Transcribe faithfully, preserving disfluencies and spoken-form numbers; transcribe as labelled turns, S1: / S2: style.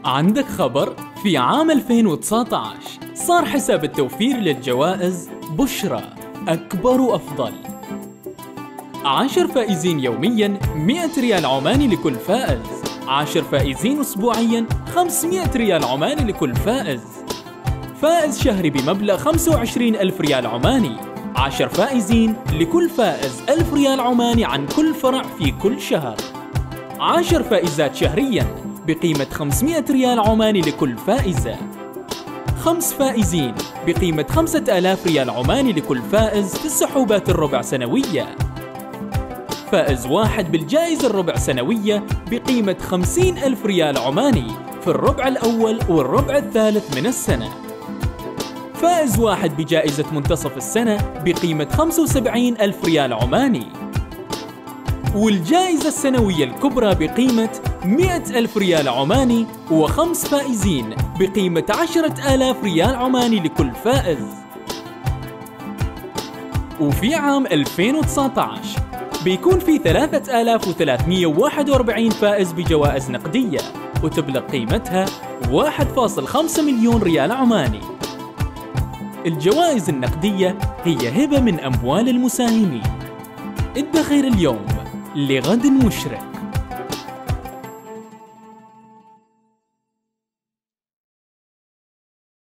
S1: عندك خبر؟ في عام ألفين وتسعة عشر صار حساب التوفير للجوائز بشرى أكبر وأفضل. عشر فائزين يومياً مئة ريال عماني لكل فائز، عشر فائزين أسبوعياً خمسمئة ريال عماني لكل فائز، فائز شهري بمبلغ خمسة وعشرين ألف ريال عماني، عشر فائزين لكل فائز ألف ريال عماني عن كل فرع في كل شهر، عشر فائزات شهرياً بقيمة خمسمئة ريال عماني لكل فائزة، خمس فائزين بقيمة خمسة آلاف ريال عماني لكل فائز في السحوبات الربع سنوية، فائز واحد بالجائزة الربع سنوية بقيمة خمسين ألف ريال عماني في الربع الأول والربع الثالث من السنة، فائز واحد بجائزة منتصف السنة بقيمة خمسة وسبعين ألف ريال عماني، والجائزة السنوية الكبرى بقيمة مئة ألف ريال عماني، وخمس فائزين بقيمة عشرة آلاف ريال عماني لكل فائز. وفي عام ألفين وتسعة عشر بيكون في ثلاثة آلاف وثلاثمئة وواحد وأربعين فائز بجوائز نقدية وتبلغ قيمتها واحد فاصلة خمسة مليون ريال عماني. الجوائز النقدية هي هبة من أموال المساهمين. ادخر اليوم لغد مشرق.